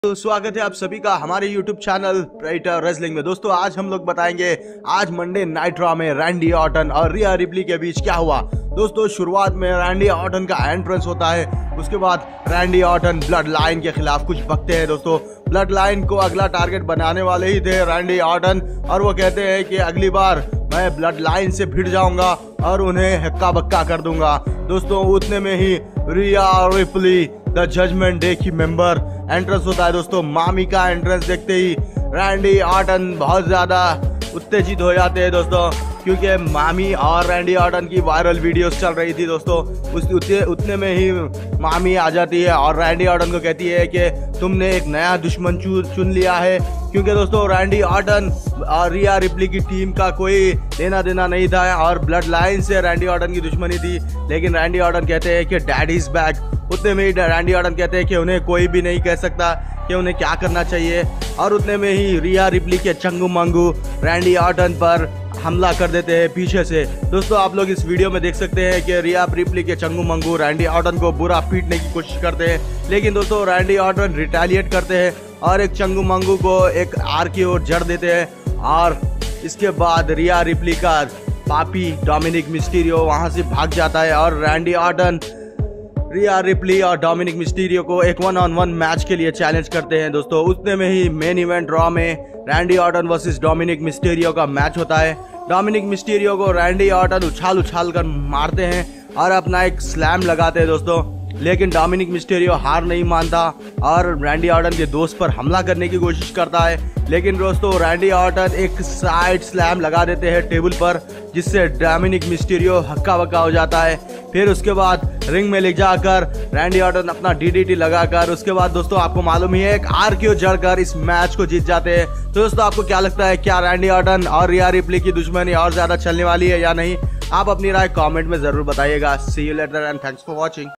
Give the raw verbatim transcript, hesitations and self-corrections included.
तो स्वागत है आप सभी का हमारे यूट्यूब चैनल प्रेडेटर रेसलिंग में। दोस्तों आज हम लोग बताएंगे आज मंडे नाइट रॉ में रैंडी ऑर्टन और रिया रिप्ली के बीच क्या हुआ। दोस्तों शुरुआत में रैंडी ऑर्टन का एंट्रेंस होता है, उसके बाद रैंडी ऑर्टन ब्लड लाइन के खिलाफ कुछ बकते हैं। दोस्तों ब्लड लाइन को अगला टारगेट बनाने वाले ही थे रैंडी ऑर्टन, और वो कहते हैं कि अगली बार मैं ब्लड लाइन से भिड़ जाऊंगा और उन्हें हक्का बक्का कर दूंगा। दोस्तों उतने में ही Rhea Ripley the judgement day की मेंबर एंट्रेंस होता है। दोस्तों मामी का एंट्रेंस देखते ही रैंडी ऑर्टन बहुत ज्यादा उत्तेजित हो जाते हैं दोस्तों, क्योंकि मामी और रैंडी ऑर्टन की वायरल वीडियोस चल रही थी। दोस्तों उस उतने, उतने में ही मामी आ जाती है और रैंडी ऑर्टन को कहती है कि तुमने एक नया दुश्मन चुन लिया है, क्योंकि दोस्तों रैंडी ऑर्टन और रिया रिप्ली की टीम का कोई लेना देना नहीं था और ब्लड लाइन से रैंडी ऑर्टन की दुश्मनी थी। लेकिन रैंडी ऑर्टन कहते हैं कि डैडी इज बैक। उतने में ही रैंडी ऑर्टन कहते हैं कि उन्हें कोई भी नहीं कह सकता कि उन्हें क्या करना चाहिए, और उतने में ही रिया रिप्ली के चंगू मंगू रैंडी ऑर्टन पर हमला कर देते हैं पीछे से। दोस्तों आप लोग इस वीडियो में देख सकते हैं कि रिया रिप्ली के चंगू मंगू रैंडी ऑर्टन को बुरा पीटने की कोशिश करते हैं, लेकिन दोस्तों रैंडी ऑर्टन रिटेलिएट करते हैं और एक चंगू मंगू को एक आर की ओर जड़ देते हैं। और इसके बाद रिया रिप्ली का पापी डोमिनिक मिस्टीरियो वहां से भाग जाता है और रैंडी ऑर्टन रिया रिप्ली और डोमिनिक मिस्टीरियो को एक वन ऑन वन मैच के लिए चैलेंज करते हैं। दोस्तों उतने में ही मेन इवेंट रॉ में Randy Orton versus Dominik Mysterio का मैच होता है। डोमिनिक मिस्टीरियो को रैंडी ऑर्टन उछाल उछाल कर मारते हैं और अपना एक स्लैम लगाते हैं दोस्तों, लेकिन डोमिनिक मिस्टीरियो हार नहीं मानता और रैंडी ऑर्टन के दोस्त पर हमला करने की कोशिश करता है। लेकिन दोस्तों रैंडी ऑर्टन एक साइड स्लैम लगा देते हैं टेबल पर, जिससे डोमिनिक मिस्टीरियो हक्का बक्का हो जाता है। फिर उसके बाद रिंग में ले जाकर रैंडी ऑर्टन अपना डीडीटी लगाकर उसके बाद दोस्तों आपको मालूम ही है एक आरक्यू जड़कर इस मैच को जीत जाते हैं। तो दोस्तों आपको क्या लगता है, क्या रैंडी ऑर्टन और रिया रिप्ली की दुश्मनी और ज्यादा चलने वाली है या नहीं? आप अपनी राय कमेंट में जरूर बताइएगा। See you later and thanks for watching.